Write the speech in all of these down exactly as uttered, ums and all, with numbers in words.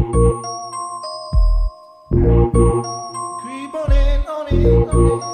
Creep on in, on in, on in.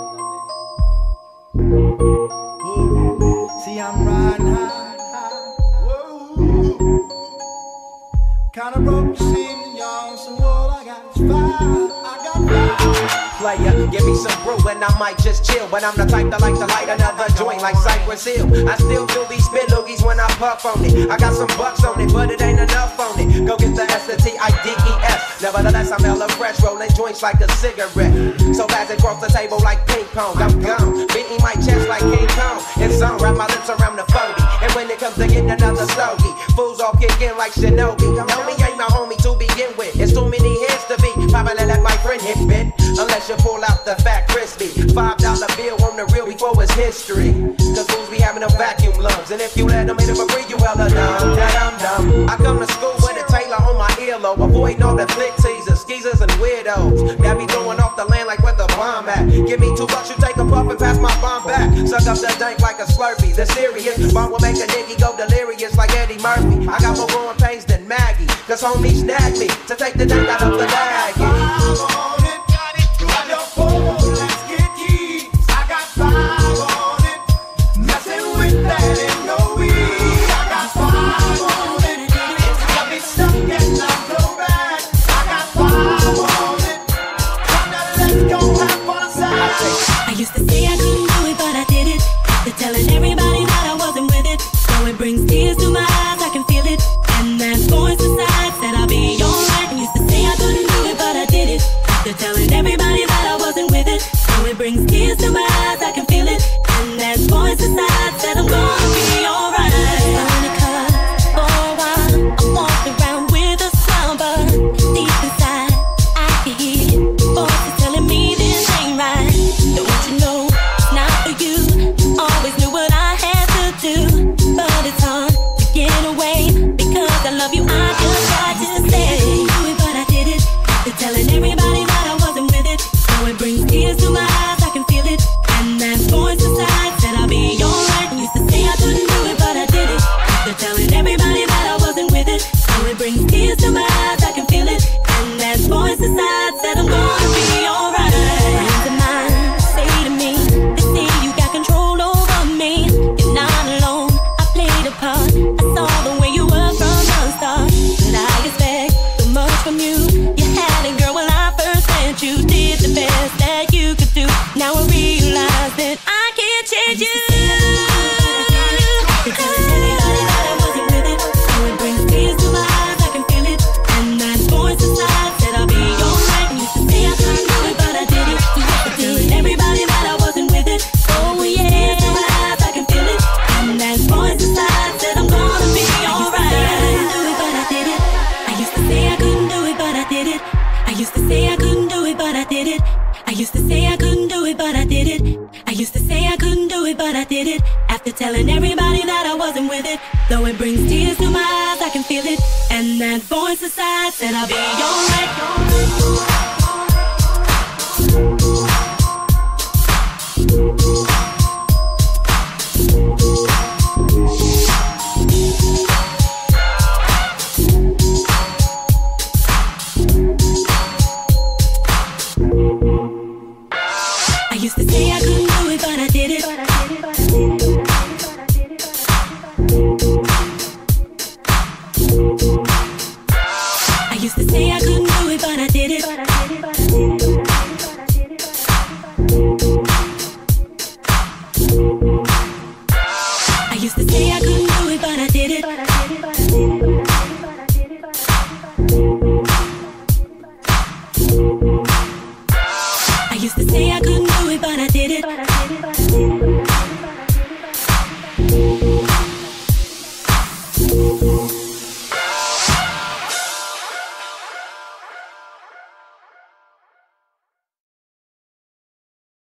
Whoa. See, I'm riding high, high. Whoa. Kinda broke the scene, y'all. So all I got is fire. I got fire. Player, give me some brew and I might just chill. But I'm the type that like to light another joint like Cypress Hill. I still do these spit loogies when I puff on it. I got some bucks on it, but it ain't enough on it. Go get the S T I D E S. Nevertheless, I'm hella fresh, rolling joints like a cigarette. So fast it cross the table like ping pong. I'm gone, beating my chest like King Kong. It's on, wrap my lips around the phony. And when it comes to getting another stogie, fools all kick in like Shinobi. Know me ain't my homie to begin with. It's too many heads to be. Probably let my friend hit bit. Unless you pull out the fat crispy five dollar bill on the real before it's history. Cause fools be having them vacuum lungs. And if you let them hit it for free, you hella dumb, dumb, dumb. I come to school with a Taylor on my earlobe. Avoiding all the flick teasers, skeezers, and weirdos that be throwing off the land like where the bomb at. Give me two bucks, you take a puff and pass my bomb back. Suck up the dank like a Slurpee. The serious bomb will make a nigga go delirious like Eddie Murphy. I got more growing pains than Maggie. Cause homie snagged me to take the dank out of the bag. I used to say I couldn't do it, but I did it. After telling everybody that I wasn't with it. So it brings tears to my eyes, I can feel it. And that voice inside said I'll be alright. I used to say I couldn't do it, but I did it. After telling everybody that I wasn't with it. So it brings tears to my eyes, I can feel it. And that voice inside said I'm gonna be alright. Only cause for a while I walked around with a smile, but deep inside I can hear voices telling me this ain't right. Don't you know it's not for you? Always knew what I had to do, but it's hard to get away because I love you. I just tried to stay. Do it, but I did it. After telling everybody that I wasn't with it. So it brings tears to my eyes, I can feel it. And that voice inside said I'll be alright. I used to say I couldn't do it, but I did it. After telling everybody that I wasn't with it. So it brings tears to my eyes, I can feel it. And that voice inside said I'm gonna be alright. Friends of mine say to me, they say you got control over me. You're not alone, I played a part. I saw the way you were from the start. But I expect so much from you. You had it, girl, when I first met you. Did the best that you could do. Now I realize that I can't change you. I used to say I couldn't do it, but I did it. I used to say I couldn't do it, but I did it. I used to say I couldn't do it, but I did it. After telling everybody that I wasn't with it. Though it brings tears to my eyes, I can feel it. And that voice inside said I'll be alright. I used to say I couldn't do it, but I did it. I used to say I couldn't do it, but I did it. I used to say I couldn't do it, but I did it. I used to say I couldn't do it, but I did it. I